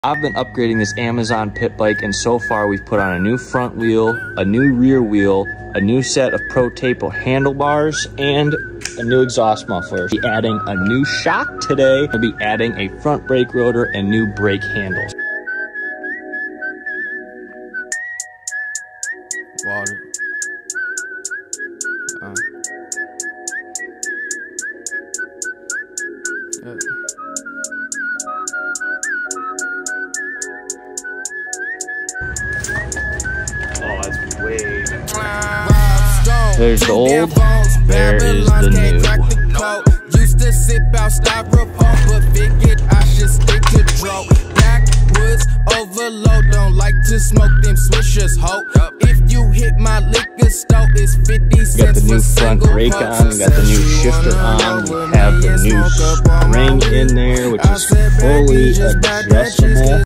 I've been upgrading this Amazon pit bike, and so far we've put on a new front wheel, a new rear wheel, a new set of Pro Tapo handlebars, and a new exhaust muffler. We'll be adding a new shock today. We'll be adding a front brake rotor and new brake handles. Water. Oh, that's way better. There's the old, there is the new. Used to sip out styrofoam, but figured I should stick to dro. Backwoods overload, don't like to smoke them swishers, ho. If you hit my liquor store, it's 50 cents. Got the new front brake on, we got the new shifter on, we have the new spring in there, which is fully adjustable.